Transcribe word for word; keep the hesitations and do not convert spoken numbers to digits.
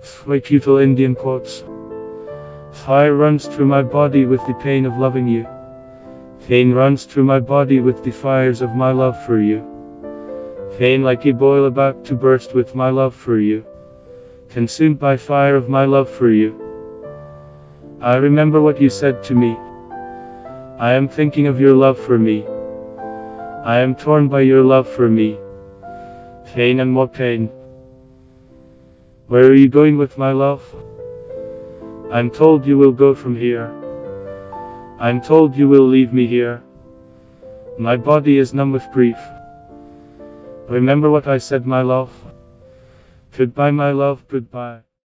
Kwakiutl Indian quotes. Fire runs through my body with the pain of loving you. Pain runs through my body with the fires of my love for you. Pain like a boil about to burst with my love for you. Consumed by fire of my love for you. I remember what you said to me. I am thinking of your love for me. I am torn by your love for me. Pain and more pain. Where are you going with my love? I'm told you will go from here. I'm told you will leave me here. My body is numb with grief. Remember what I said, my love? Goodbye, my love, goodbye.